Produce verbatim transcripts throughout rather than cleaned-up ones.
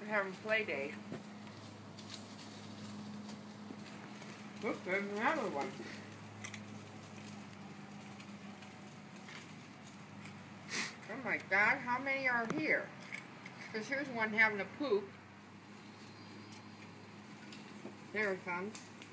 having play date. Look, there's another one. Oh my God, how many are here? Because here's one having a poop. There it comes.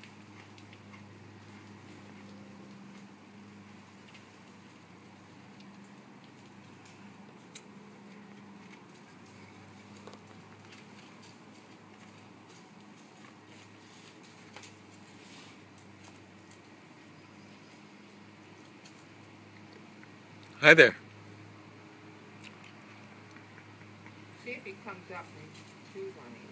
Hi there. See if he comes up and chews on it.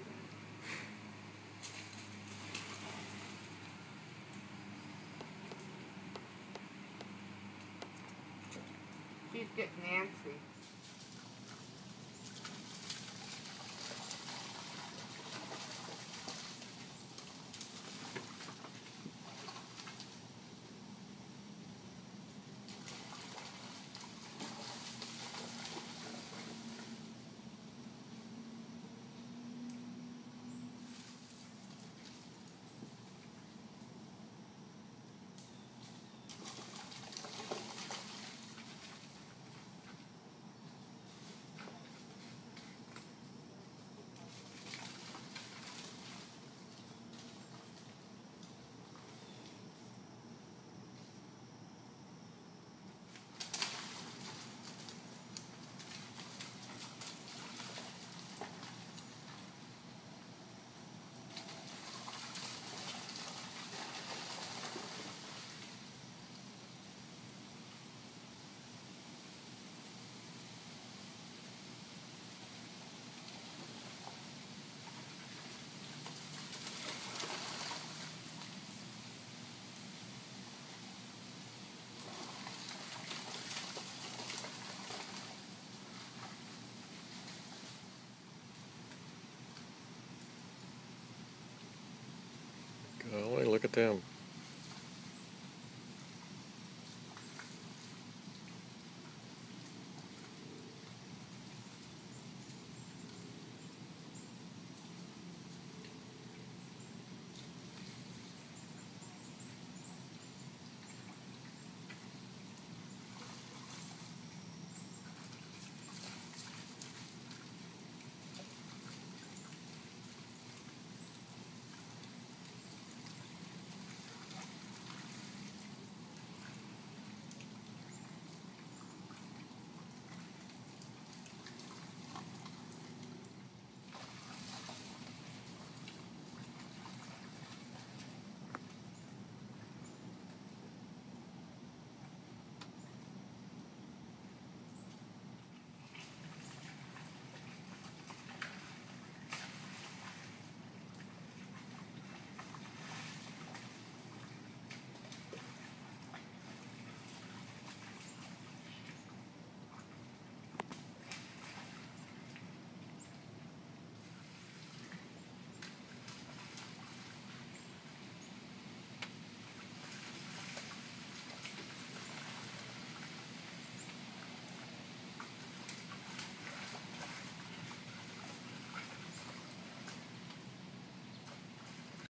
She's getting antsy. Golly, look at them.